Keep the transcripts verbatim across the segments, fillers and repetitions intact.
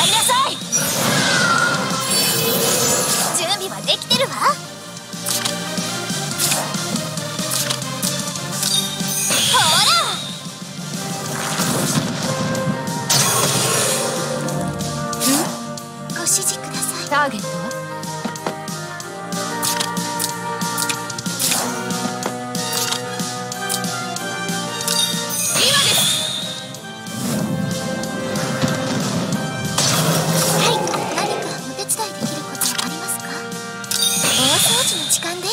なさい。準備はできてるわ。ほら。ご指示ください。ターゲットは今です。はい、何かお手伝いできることはありますか？大掃除の時間です。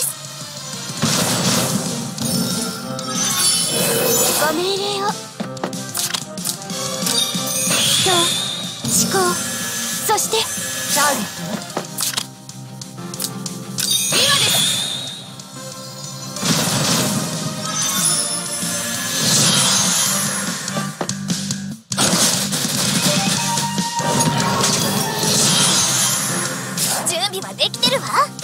ご命令を。今日思考、そしてターゲットは今です。準備はできてるわ。